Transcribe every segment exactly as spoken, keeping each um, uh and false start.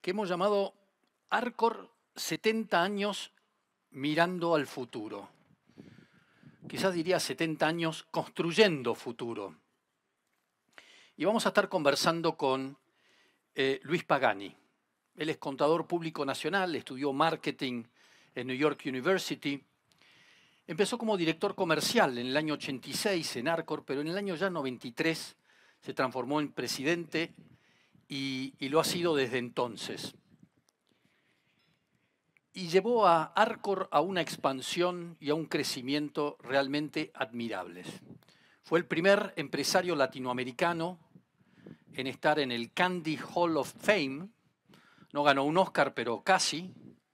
que hemos llamado Arcor setenta años mirando al futuro. Quizás diría setenta años construyendo futuro. Y vamos a estar conversando con eh, Luis Pagani. Él es contador público nacional, estudió marketing en New York University. Empezó como director comercial en el año ochenta y seis en Arcor, pero en el año ya noventa y tres se transformó en presidente y, y lo ha sido desde entonces. Y llevó a Arcor a una expansión y a un crecimiento realmente admirables. Fue el primer empresario latinoamericano en estar en el Candy Hall of Fame. No ganó un Oscar, pero casi.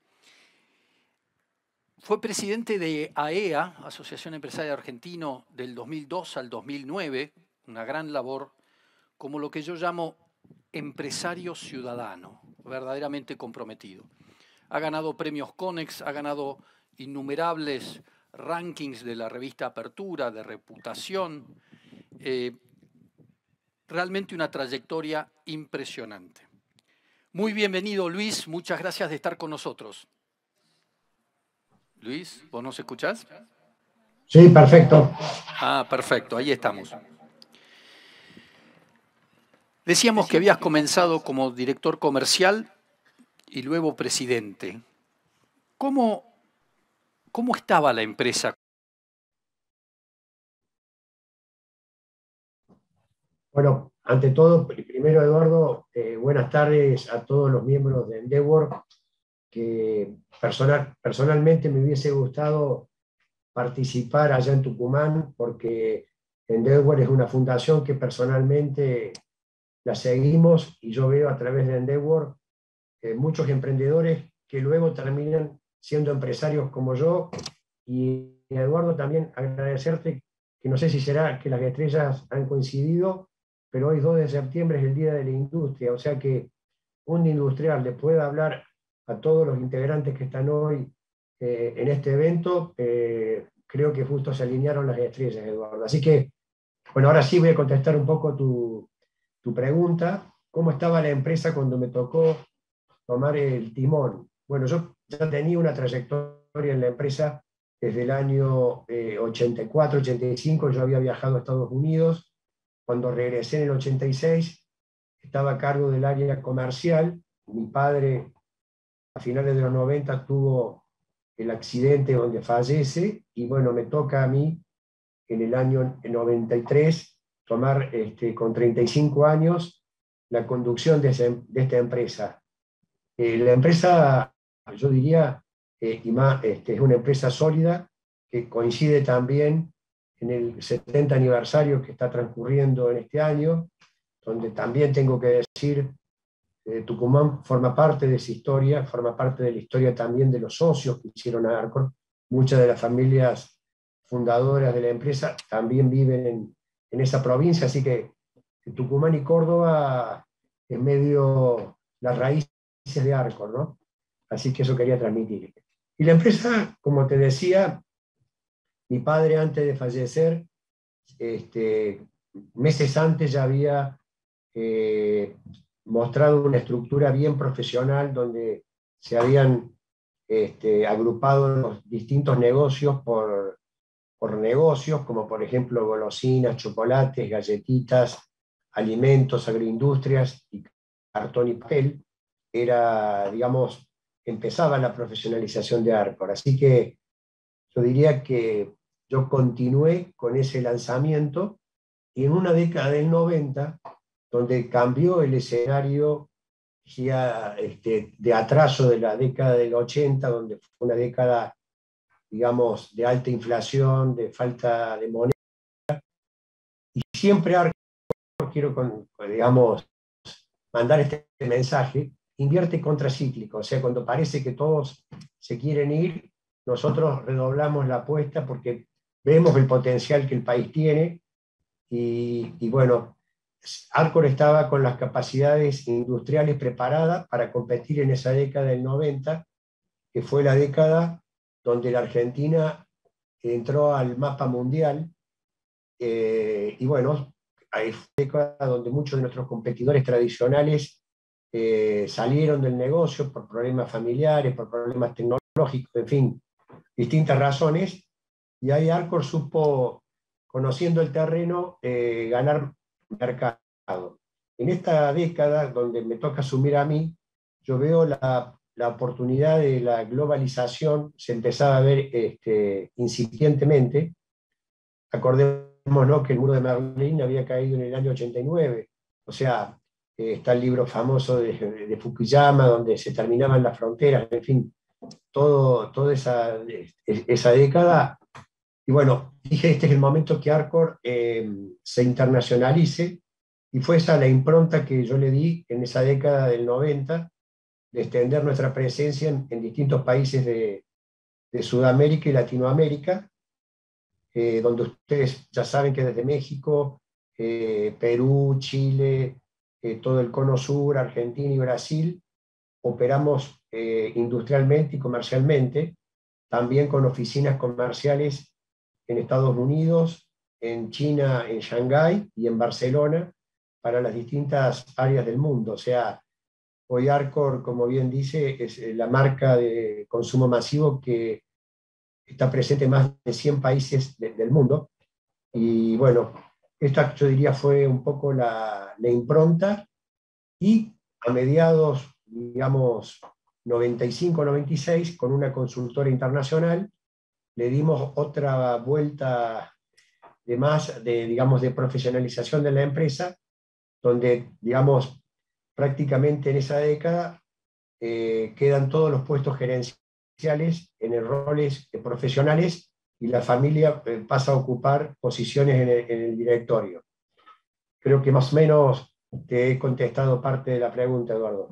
Fue presidente de A E A, Asociación Empresaria Argentino, del dos mil dos al dos mil nueve, una gran labor, como lo que yo llamo empresario ciudadano, verdaderamente comprometido. Ha ganado premios Conex, ha ganado innumerables rankings de la revista Apertura, de reputación. Eh, realmente una trayectoria impresionante. Muy bienvenido, Luis. Muchas gracias de estar con nosotros. Luis, ¿vos nos escuchás? Sí, perfecto. Ah, perfecto. Ahí estamos. Decíamos que habías comenzado como director comercial y luego presidente. ¿Cómo, cómo estaba la empresa? Bueno, ante todo, primero Eduardo, eh, buenas tardes a todos los miembros de Endeavor, que personal, personalmente me hubiese gustado participar allá en Tucumán, porque Endeavor es una fundación que personalmente la seguimos y yo veo a través de Endeavor eh, muchos emprendedores que luego terminan siendo empresarios como yo. Y Eduardo, también agradecerte, que no sé si será que las estrellas han coincidido, pero hoy dos de septiembre es el Día de la Industria, o sea que un industrial le pueda hablar a todos los integrantes que están hoy eh, en este evento, eh, creo que justo se alinearon las estrellas, Eduardo. Así que, bueno, ahora sí voy a contestar un poco tu, tu pregunta. ¿Cómo estaba la empresa cuando me tocó tomar el timón? Bueno, yo ya tenía una trayectoria en la empresa desde el año eh, ochenta y cuatro, ochenta y cinco. Yo había viajado a Estados Unidos. Cuando regresé en el ochenta y seis, estaba a cargo del área comercial. Mi padre, a finales de los noventa, tuvo el accidente donde fallece, y bueno, me toca a mí en el año noventa y tres tomar, este, con treinta y cinco años, la conducción de, ese, de esta empresa. Eh, la empresa, yo diría, eh, y más, este, es una empresa sólida, que coincide también en el setenta aniversario que está transcurriendo en este año, donde también tengo que decir, eh, Tucumán forma parte de esa historia, forma parte de la historia también de los socios que hicieron a Arcor. Muchas de las familias fundadoras de la empresa también viven en, en esa provincia, así que Tucumán y Córdoba es medio las raíces de Arcor, ¿no? Así que eso quería transmitir. Y la empresa, como te decía, mi padre, antes de fallecer, este, meses antes ya había eh, mostrado una estructura bien profesional, donde se habían este, agrupado los distintos negocios por, por negocios, como por ejemplo golosinas, chocolates, galletitas, alimentos, agroindustrias y cartón y papel. Era, digamos, empezaba la profesionalización de Arcor. Así que yo diría que yo continué con ese lanzamiento, y en una década del noventa, donde cambió el escenario ya, este, de atraso de la década del ochenta, donde fue una década, digamos, de alta inflación, de falta de moneda, y siempre Arcor, quiero, con, digamos, mandar este mensaje, invierte contracíclico. O sea, cuando parece que todos se quieren ir, nosotros redoblamos la apuesta porque vemos el potencial que el país tiene. Y, y bueno, Arcor estaba con las capacidades industriales preparadas para competir en esa década del noventa, que fue la década donde la Argentina entró al mapa mundial. Eh, y bueno, ahí fue la década donde muchos de nuestros competidores tradicionales eh, salieron del negocio por problemas familiares, por problemas tecnológicos, en fin, distintas razones, y ahí Arcor supo, conociendo el terreno, eh, ganar mercado. En esta década, donde me toca asumir a mí, yo veo la, la oportunidad de la globalización, se empezaba a ver este, incipientemente. Acordémonos que el muro de Berlín había caído en el año ochenta y nueve, o sea, eh, está el libro famoso de, de Fukuyama, donde se terminaban las fronteras, en fin, todo, toda esa, esa década. Y bueno, dije, este es el momento que Arcor eh, se internacionalice, y fue esa la impronta que yo le di en esa década del noventa, de extender nuestra presencia en, en distintos países de, de Sudamérica y Latinoamérica, eh, donde ustedes ya saben que desde México, eh, Perú, Chile, eh, todo el cono sur, Argentina y Brasil, operamos eh, industrialmente y comercialmente, también con oficinas comerciales en Estados Unidos, en China, en Shanghái y en Barcelona, para las distintas áreas del mundo. O sea, hoy Arcor, como bien dice, es la marca de consumo masivo que está presente en más de cien países de, del mundo. Y bueno, esta yo diría fue un poco la, la impronta, y a mediados, digamos, noventa y cinco noventa y seis, con una consultora internacional, le dimos otra vuelta de más, de, digamos, de profesionalización de la empresa, donde, digamos, prácticamente en esa década eh, quedan todos los puestos gerenciales en roles profesionales, y la familia eh, pasa a ocupar posiciones en el, en el directorio. Creo que más o menos te he contestado parte de la pregunta, Eduardo.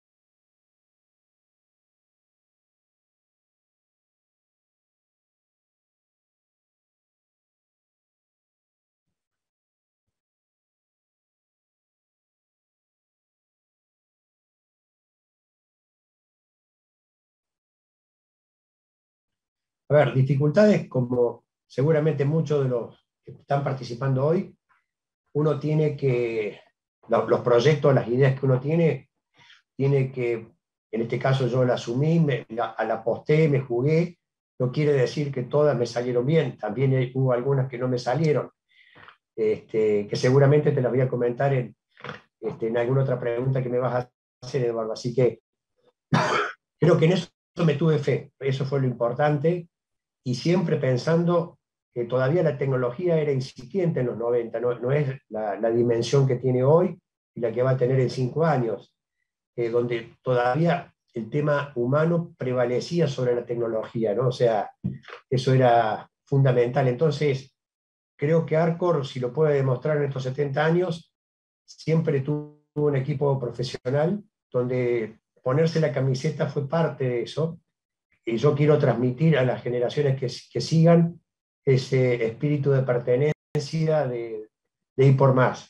A ver, dificultades como seguramente muchos de los que están participando hoy, uno tiene que, los proyectos, las ideas que uno tiene, tiene que, en este caso yo la asumí, me, la, la aposté, me jugué, no quiere decir que todas me salieron bien, también hubo algunas que no me salieron, este, que seguramente te las voy a comentar en, este, en alguna otra pregunta que me vas a hacer, Eduardo. Así que creo que en eso me tuve fe, eso fue lo importante, y siempre pensando que todavía la tecnología era incipiente en los noventa, no, no es la, la dimensión que tiene hoy y la que va a tener en cinco años, eh, donde todavía el tema humano prevalecía sobre la tecnología, ¿no? O sea, eso era fundamental. Entonces, creo que Arcor, si lo puede demostrar en estos setenta años, siempre tuvo un equipo profesional donde ponerse la camiseta fue parte de eso, y yo quiero transmitir a las generaciones que, que sigan ese espíritu de pertenencia, de, de ir por más.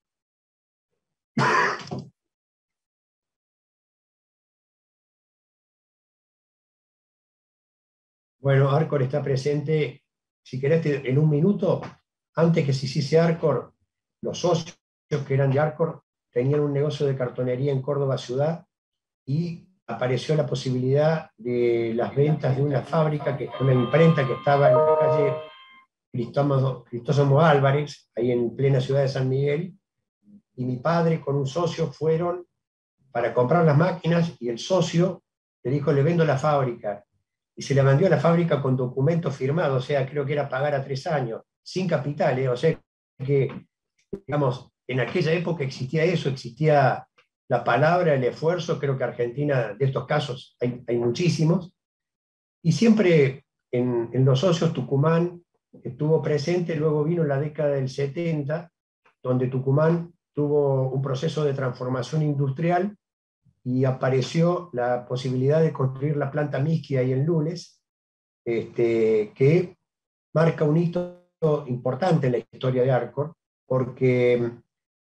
Bueno, Arcor está presente, si querés, en un minuto. Antes que se hiciese Arcor, los socios que eran de Arcor tenían un negocio de cartonería en Córdoba ciudad, y apareció la posibilidad de las ventas de una fábrica, que una imprenta que estaba en la calle Cristóstomo, Cristóstomo Álvarez, ahí en plena ciudad de San Miguel, y mi padre con un socio fueron para comprar las máquinas, y el socio le dijo, le vendo la fábrica, y se le vendió a la fábrica con documento firmado, o sea, creo que era pagar a tres años, sin capital, ¿eh? O sea, que, digamos, en aquella época existía eso, existía la palabra, el esfuerzo. Creo que Argentina, de estos casos, hay, hay muchísimos, y siempre en, en los socios Tucumán estuvo presente. Luego vino la década del setenta, donde Tucumán tuvo un proceso de transformación industrial, y apareció la posibilidad de construir la planta Misqui ahí en Lules, este, que marca un hito importante en la historia de Arcor, porque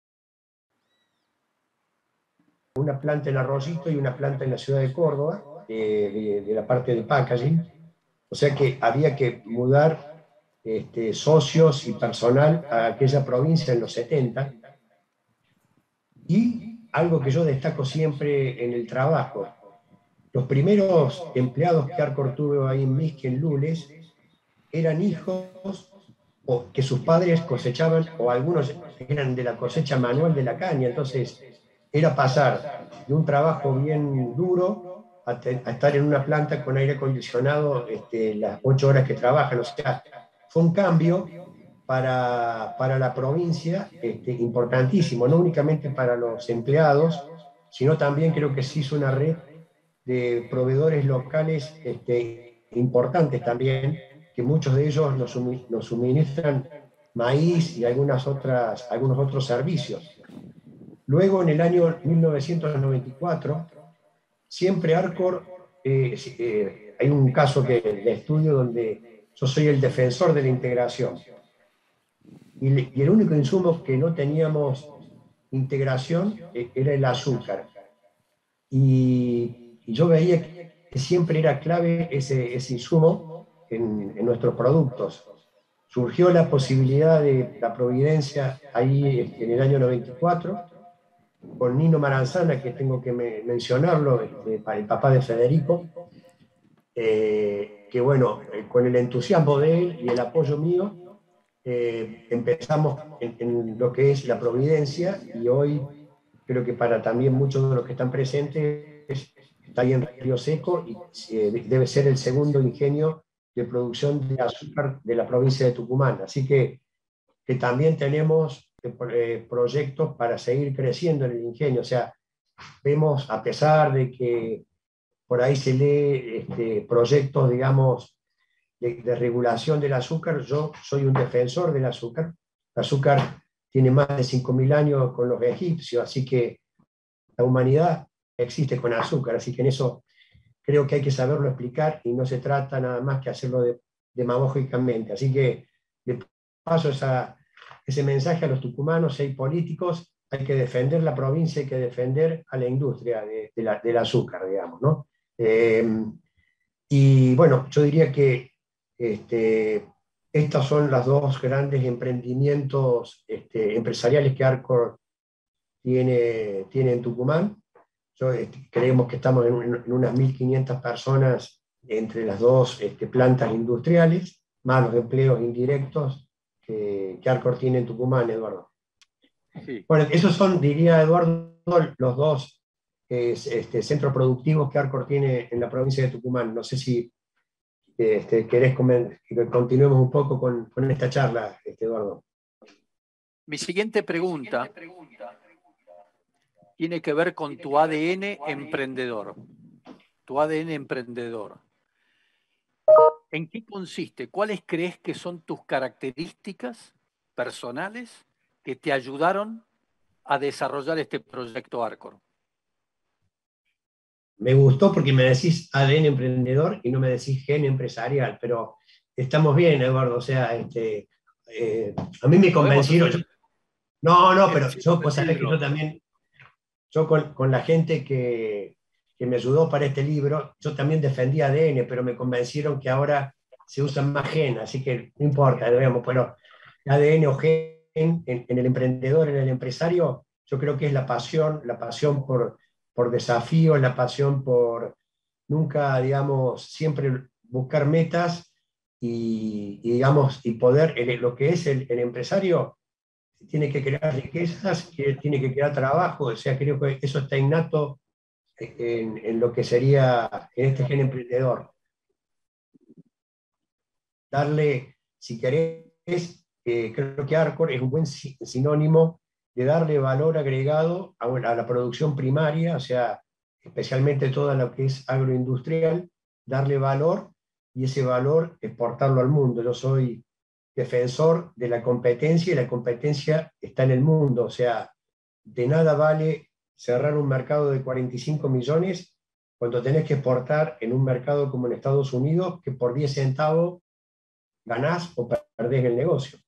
una planta en Arroyito y una planta en la ciudad de Córdoba, eh, de, de la parte de packaging, o sea que había que mudar este, socios y personal a aquella provincia en los setenta, y algo que yo destaco siempre en el trabajo. Los primeros empleados que Arcor tuvo ahí en Misque, en Lules, eran hijos o que sus padres cosechaban, o algunos eran de la cosecha manual de la caña. Entonces, era pasar de un trabajo bien duro a, te, a estar en una planta con aire acondicionado este, las ocho horas que trabajan. O sea, fue un cambio para, para la provincia este, importantísimo, no únicamente para los empleados, sino también creo que se hizo una red de proveedores locales este, importantes también, que muchos de ellos nos, nos suministran maíz y algunas otras, algunos otros servicios. Luego, en el año mil novecientos noventa y cuatro, siempre Arcor, eh, eh, hay un caso que, de estudio donde yo soy el defensor de la integración. Y, y el único insumo que no teníamos integración eh, era el azúcar. Y, y yo veía que siempre era clave ese, ese insumo en, en nuestros productos. Surgió la posibilidad de la Providencia ahí en el año noventa y cuatro, con Nino Maranzana, que tengo que me, mencionarlo, este, el papá de Federico, eh, que bueno, eh, con el entusiasmo de él y el apoyo mío, eh, empezamos en, en lo que es la Providencia, y hoy creo que para también muchos de los que están presentes está ahí en Río Seco, y eh, debe ser el segundo ingenio de producción de azúcar de la provincia de Tucumán. Así que, que también tenemos eh, proyectos para seguir creciendo en el ingenio. O sea, vemos, a pesar de que por ahí se lee este, proyectos, digamos, de, de regulación del azúcar, yo soy un defensor del azúcar. El azúcar tiene más de cinco mil años con los egipcios, así que la humanidad existe con azúcar, así que en eso creo que hay que saberlo explicar, y no se trata nada más que hacerlo de, demagógicamente. Así que le paso esa, ese mensaje a los tucumanos y políticos: hay que defender la provincia, hay que defender a la industria de, de la, del azúcar, digamos, ¿no? Eh, y bueno, yo diría que este, estos son los dos grandes emprendimientos este, empresariales que Arcor tiene, tiene en Tucumán. Yo, este, creemos que estamos en, en unas mil quinientas personas entre las dos este, plantas industriales, más los empleos indirectos que, que Arcor tiene en Tucumán, Eduardo. Sí. Bueno, esos son, diría Eduardo, los dos eh, este, centros productivos que Arcor tiene en la provincia de Tucumán. No sé si este, querés que continuemos un poco con, con esta charla, este, Eduardo. Mi siguiente pregunta tiene que ver con tu A D N emprendedor. Tu A D N emprendedor. ¿En qué consiste? ¿Cuáles crees que son tus características personales que te ayudaron a desarrollar este proyecto Arcor? Me gustó porque me decís A D N emprendedor y no me decís gen empresarial, pero estamos bien, Eduardo. O sea, este, eh, a mí me convencieron. Yo, no, no, pero yo, vos sabés que yo también, yo con, con la gente que, que me ayudó para este libro, yo también defendía A D N, pero me convencieron que ahora se usan más gen, así que no importa, digamos, pero A D N o gen en, en el emprendedor, en el empresario, yo creo que es la pasión, la pasión por, por desafío, la pasión por nunca, digamos, siempre buscar metas y, y digamos, y poder, el, lo que es el, el empresario, tiene que crear riquezas, que tiene que crear trabajo. O sea, creo que eso está innato en, en lo que sería, en este gen emprendedor. Darle, si querés, eh, creo que Arcor es un buen sinónimo de darle valor agregado a, a la producción primaria, o sea, especialmente toda lo que es agroindustrial, darle valor, y ese valor exportarlo al mundo. Yo soy defensor de la competencia, y la competencia está en el mundo. O sea, de nada vale cerrar un mercado de cuarenta y cinco millones cuando tenés que exportar en un mercado como en Estados Unidos, que por diez centavos ganás o perdés el negocio.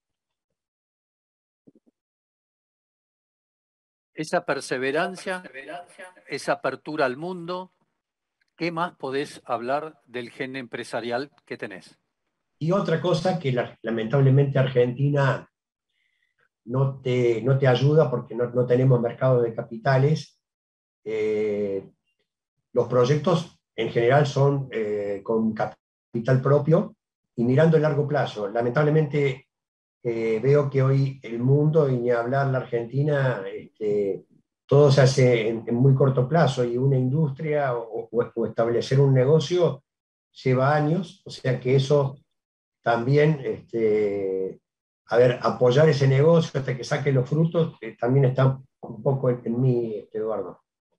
Esa perseverancia, esa apertura al mundo, ¿qué más podés hablar del gen empresarial que tenés? Y otra cosa que la, lamentablemente Argentina no te, no te ayuda porque no, no tenemos mercado de capitales. Eh, los proyectos en general son eh, con capital propio y mirando el largo plazo. Lamentablemente eh, veo que hoy el mundo, y ni hablar la Argentina, este, todo se hace en, en, muy corto plazo, y una industria o, o, o establecer un negocio lleva años, o sea que eso también, este, a ver, apoyar ese negocio hasta que saque los frutos, eh, también está un poco en, en mí, Eduardo.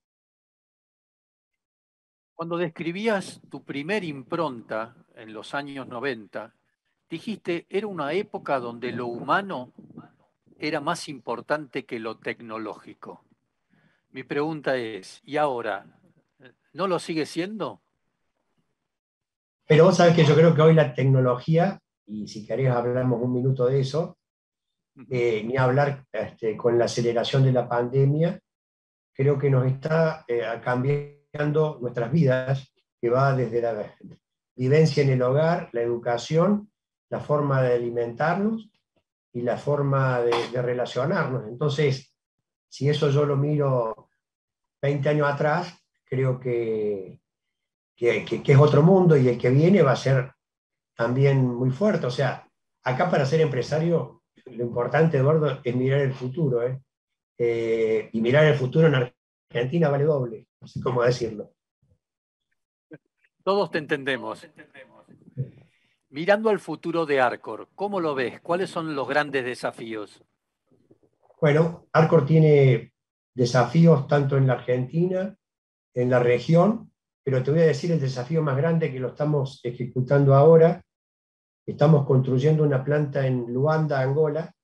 Cuando describías tu primer impronta en los años noventa, dijiste, era una época donde lo humano era más importante que lo tecnológico. Mi pregunta es, ¿y ahora no lo sigue siendo? Pero vos sabés que yo creo que hoy la tecnología, y si querés hablamos un minuto de eso, eh, ni hablar este, con la aceleración de la pandemia, creo que nos está eh, cambiando nuestras vidas, que va desde la vivencia en el hogar, la educación, la forma de alimentarnos y la forma de, de relacionarnos. Entonces, si eso yo lo miro veinte años atrás, creo que, que, que, que es otro mundo, y el que viene va a ser también muy fuerte. O sea, acá para ser empresario, lo importante, Eduardo, es mirar el futuro, ¿eh? Eh, y mirar el futuro en Argentina vale doble, no sé cómo decirlo. Todos te entendemos. Mirando al futuro de Arcor, ¿cómo lo ves? ¿Cuáles son los grandes desafíos? Bueno, Arcor tiene desafíos tanto en la Argentina, en la región, pero te voy a decir el desafío más grande, que lo estamos ejecutando ahora. Estamos construyendo una planta en Luanda, Angola,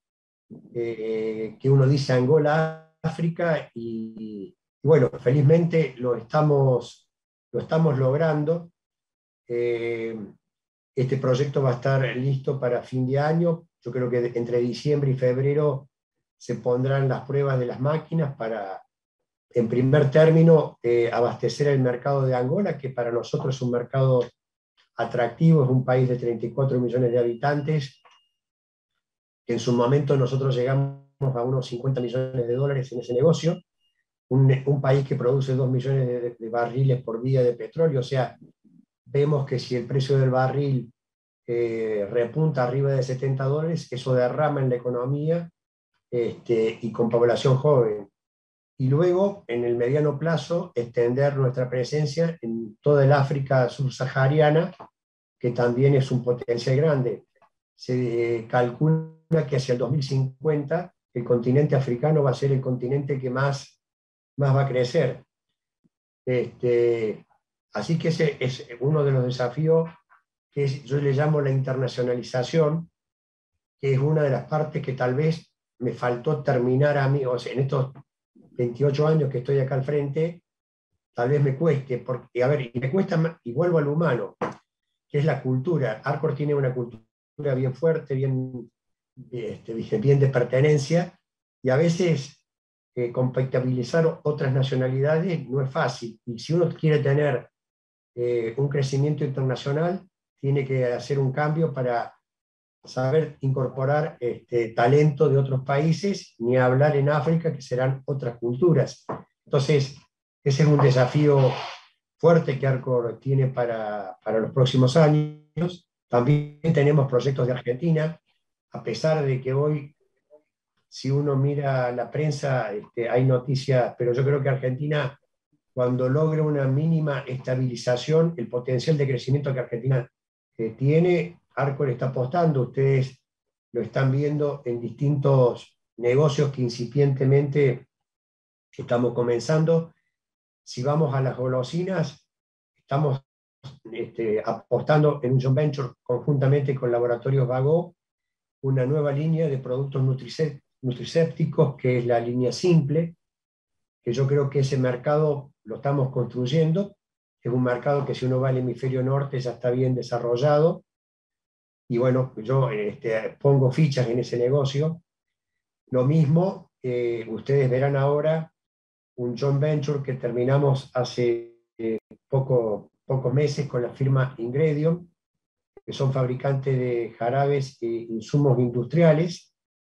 eh, que uno dice Angola, África, y, y bueno, felizmente lo estamos, lo estamos logrando. Eh, este proyecto va a estar listo para fin de año. Yo creo que entre diciembre y febrero se pondrán las pruebas de las máquinas para, en primer término, eh, abastecer el mercado de Angola, que para nosotros es un mercado atractivo, es un país de treinta y cuatro millones de habitantes, que en su momento nosotros llegamos a unos cincuenta millones de dólares en ese negocio, un, un país que produce dos millones de, de barriles por día de petróleo. O sea, vemos que si el precio del barril eh, repunta arriba de setenta dólares, eso derrama en la economía, este, y con población joven. Y luego, en el mediano plazo, extender nuestra presencia en toda el África subsahariana, que también es un potencial grande. Se eh, calcula que hacia el dos mil cincuenta el continente africano va a ser el continente que más, más va a crecer. Este, así que ese es uno de los desafíos, que es, yo le llamo la internacionalización, que es una de las partes que tal vez me faltó terminar a mí, o sea, en estos veintiocho años que estoy acá al frente, tal vez me cueste, porque, a ver, y me cuesta, y vuelvo al humano, que es la cultura. Arcor tiene una cultura bien fuerte, bien, este, bien de pertenencia, y a veces eh, compatibilizar otras nacionalidades no es fácil. Y si uno quiere tener eh, un crecimiento internacional, tiene que hacer un cambio para saber incorporar este, talento de otros países, ni hablar en África, que serán otras culturas. Entonces, ese es un desafío fuerte que Arcor tiene para, para los próximos años. También tenemos proyectos de Argentina, a pesar de que hoy, si uno mira la prensa, este, hay noticias, pero yo creo que Argentina, cuando logra una mínima estabilización, el potencial de crecimiento que Argentina eh, tiene, Arcor está apostando. Ustedes lo están viendo en distintos negocios que incipientemente estamos comenzando. Si vamos a las golosinas, estamos este, apostando en un joint venture conjuntamente con Laboratorios Vago, una nueva línea de productos nutrisépticos, que es la línea simple, que yo creo que ese mercado lo estamos construyendo. Es un mercado que, si uno va al hemisferio norte, ya está bien desarrollado. Y bueno, yo este, pongo fichas en ese negocio. Lo mismo, eh, ustedes verán ahora un joint venture que terminamos hace eh, poco, pocos meses con la firma Ingredion, que son fabricantes de jarabes e insumos industriales,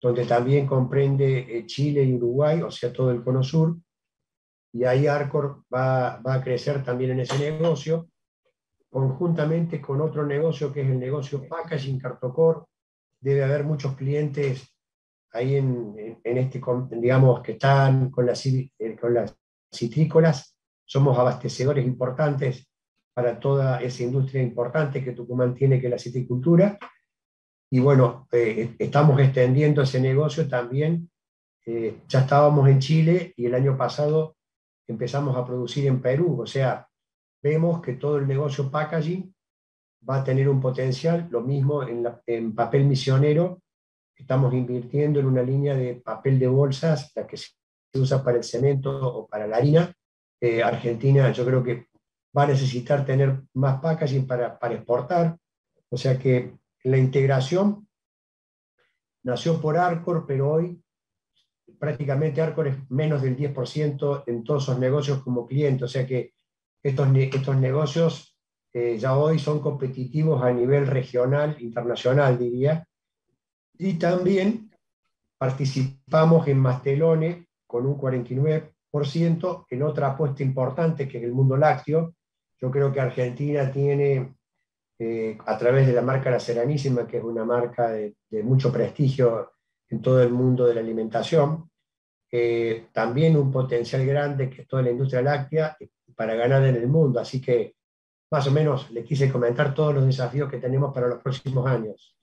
donde también comprende eh, Chile y Uruguay, o sea, todo el cono sur, y ahí Arcor va, va a crecer también en ese negocio, conjuntamente con otro negocio que es el negocio Packaging Cartocor. Debe haber muchos clientes ahí en, en, en este, digamos, que están con las, eh, con las citrícolas. Somos abastecedores importantes para toda esa industria importante que Tucumán tiene, que es la citricultura. Y bueno, eh, estamos extendiendo ese negocio también. Eh, ya estábamos en Chile y el año pasado empezamos a producir en Perú. O sea, vemos que todo el negocio packaging va a tener un potencial. Lo mismo en, la, en papel misionero. Estamos invirtiendo en una línea de papel de bolsas, la que se usa para el cemento o para la harina. Eh, Argentina, yo creo que va a necesitar tener más packaging para, para exportar. O sea que la integración nació por Arcor, pero hoy prácticamente Arcor es menos del diez por ciento en todos esos negocios como cliente. O sea que estos, estos negocios eh, ya hoy son competitivos a nivel regional, internacional, diría. Y también participamos en Mastelone con un cuarenta y nueve por ciento en otra apuesta importante que es el mundo lácteo. Yo creo que Argentina tiene, eh, a través de la marca La Seranísima, que es una marca de, de mucho prestigio en todo el mundo de la alimentación, eh, también un potencial grande que es toda la industria láctea para ganar en el mundo. Así que más o menos le quise comentar todos los desafíos que tenemos para los próximos años.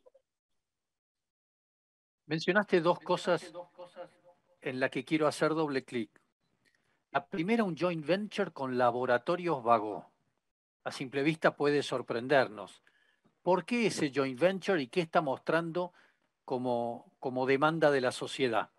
Mencionaste dos cosas en las que quiero hacer doble clic. La primera, un joint venture con Laboratorios Bagó. A simple vista puede sorprendernos. ¿Por qué ese joint venture y qué está mostrando como, como demanda de la sociedad?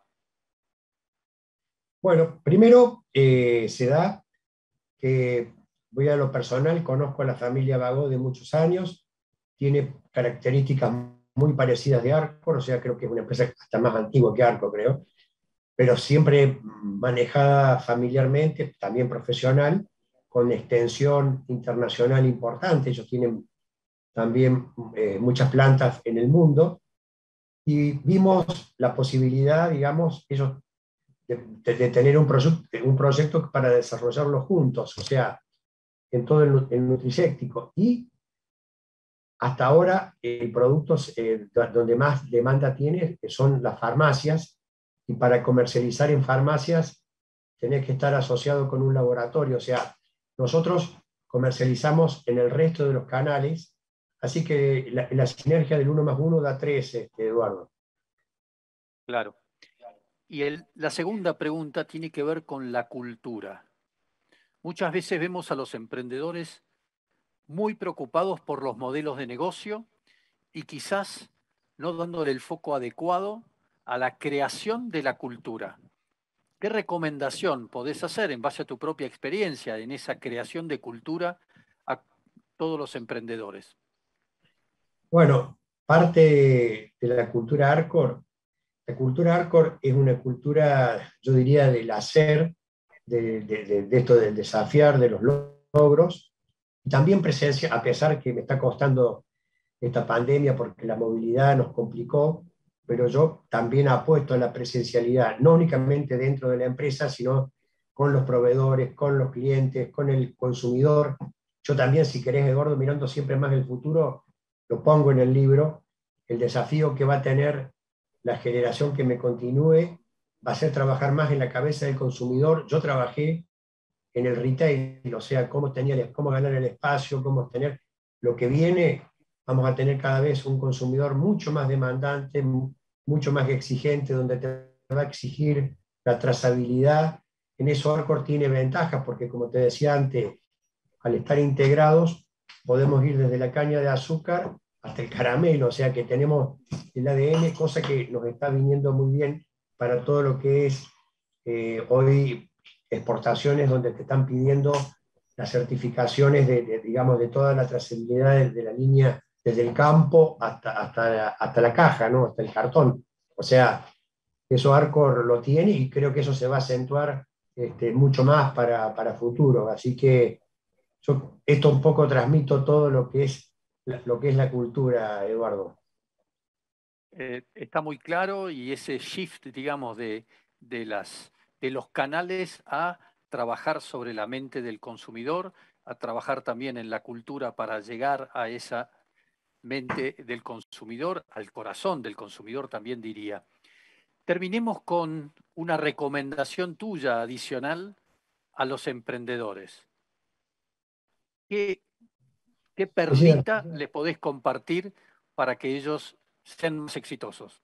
Bueno, primero eh, se da que, voy a lo personal, conozco a la familia Bagó de muchos años, tiene características muy parecidas de Arcor, o sea, creo que es una empresa hasta más antigua que Arcor, creo, pero siempre manejada familiarmente, también profesional, con extensión internacional importante. Ellos tienen también eh, muchas plantas en el mundo, y vimos la posibilidad, digamos, ellos de, de, de tener un, proyecto, un proyecto para desarrollarlo juntos, o sea, en todo el, el nutriséptico. Y hasta ahora el producto eh, donde más demanda tiene son las farmacias, y para comercializar en farmacias tenés que estar asociado con un laboratorio. O sea, nosotros comercializamos en el resto de los canales, así que la, la sinergia del uno más uno da tres, este, Eduardo. Claro. Y el, la segunda pregunta tiene que ver con la cultura. Muchas veces vemos a los emprendedores muy preocupados por los modelos de negocio y quizás no dándole el foco adecuado a la creación de la cultura. ¿Qué recomendación podés hacer en base a tu propia experiencia en esa creación de cultura a todos los emprendedores? Bueno, parte de la cultura Arcor, la cultura Arcor es una cultura, yo diría, del hacer, de, de, de, de esto del desafiar, de los logros, y también presencia, a pesar que me está costando esta pandemia porque la movilidad nos complicó, pero yo también apuesto a la presencialidad, no únicamente dentro de la empresa, sino con los proveedores, con los clientes, con el consumidor. Yo también, si querés, Eduardo, mirando siempre más el futuro, lo pongo en el libro, el desafío que va a tener la generación que me continúe va a ser trabajar más en la cabeza del consumidor. Yo trabajé en el retail, o sea, cómo, tenía, cómo ganar el espacio, cómo tener lo que viene. Vamos a tener cada vez un consumidor mucho más demandante, mucho más exigente, donde te va a exigir la trazabilidad. En eso Arcor tiene ventajas, porque como te decía antes, al estar integrados, podemos ir desde la caña de azúcar hasta el caramelo, o sea que tenemos el A D N, cosa que nos está viniendo muy bien para todo lo que es eh, hoy exportaciones, donde te están pidiendo las certificaciones de, de, digamos, de toda la trazabilidad de, de la línea, desde el campo hasta, hasta, hasta la caja, ¿no? Hasta el cartón. O sea, eso Arcor lo tiene, y creo que eso se va a acentuar este, mucho más para, para futuro. Así que yo esto un poco transmito todo lo que es, lo que es la cultura, Eduardo. eh, está muy claro y ese shift, digamos, de, de, las, de los canales a trabajar sobre la mente del consumidor, a trabajar también en la cultura para llegar a esa mente del consumidor, al corazón del consumidor también diría. Terminemos con una recomendación tuya adicional a los emprendedores. ¿Qué, qué perlita les podés compartir para que ellos sean más exitosos?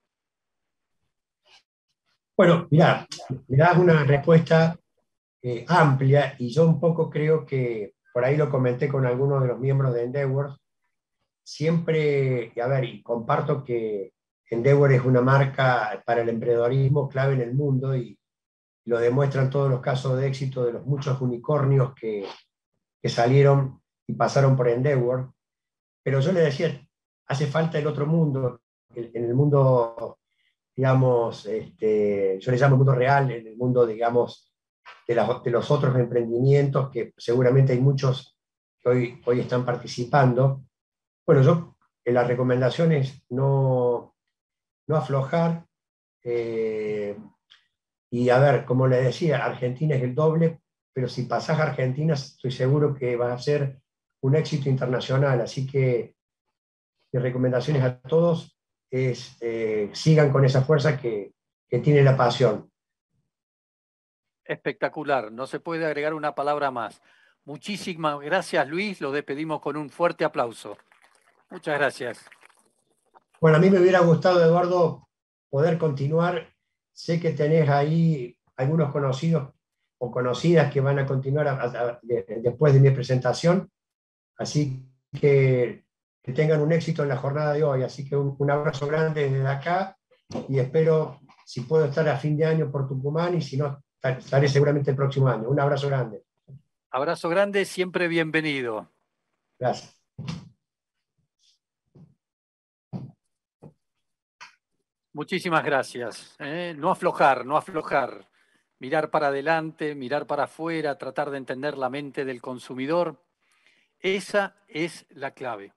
Bueno, mirá, me das una respuesta eh, amplia y yo un poco creo que, por ahí lo comenté con algunos de los miembros de Endeavor, siempre, a ver, y comparto que Endeavor es una marca para el emprendedorismo clave en el mundo y lo demuestran todos los casos de éxito de los muchos unicornios que, que salieron y pasaron por Endeavor. Pero yo le decía, hace falta el otro mundo, en el mundo, digamos, este, yo le llamo mundo real, en el mundo, digamos, de, la, de los otros emprendimientos, que seguramente hay muchos que hoy, hoy están participando. Bueno, yo, en las recomendaciones, no, no aflojar. Eh, y a ver, como le decía, Argentina es el doble, pero si pasás a Argentina, estoy seguro que va a ser un éxito internacional. Así que mis recomendaciones a todos es eh, sigan con esa fuerza que, que tiene la pasión. Espectacular, no se puede agregar una palabra más. Muchísimas gracias, Luis, lo despedimos con un fuerte aplauso. Muchas gracias. Bueno, a mí me hubiera gustado, Eduardo, poder continuar. Sé que tenés ahí algunos conocidos o conocidas que van a continuar a, a, de, después de mi presentación, así que que tengan un éxito en la jornada de hoy. Así que un, un abrazo grande desde acá y espero, si puedo, estar a fin de año por Tucumán y si no, estaré seguramente el próximo año. Un abrazo grande. Abrazo grande, siempre bienvenido. Gracias. Muchísimas gracias. ¿eh? No aflojar, no aflojar. Mirar para adelante, mirar para afuera, tratar de entender la mente del consumidor. Esa es la clave.